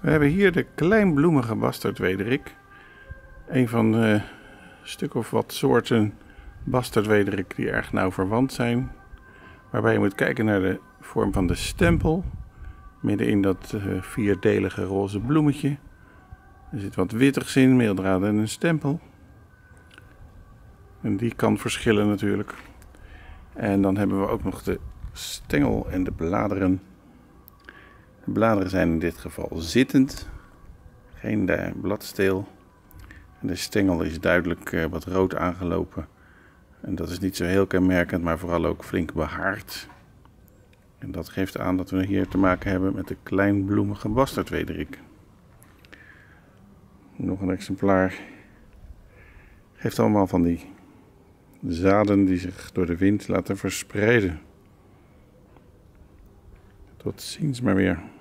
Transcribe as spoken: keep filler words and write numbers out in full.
We hebben hier de kleinbloemige bastardwederik. Een van de stuk of wat soorten bastardwederik die erg nauw verwant zijn. Waarbij je moet kijken naar de vorm van de stempel. Midden in dat uh, vierdelige roze bloemetje. Er zit wat wittigs in, meeldraad en een stempel. En die kan verschillen natuurlijk. En dan hebben we ook nog de stengel en de bladeren. De bladeren zijn in dit geval zittend. Geen bladsteel. En de stengel is duidelijk uh, wat rood aangelopen. En dat is niet zo heel kenmerkend, maar vooral ook flink behaard. En dat geeft aan dat we hier te maken hebben met de kleinbloemige bastardwederik. Nog een exemplaar. Heeft allemaal van die zaden die zich door de wind laten verspreiden. Tot ziens maar weer.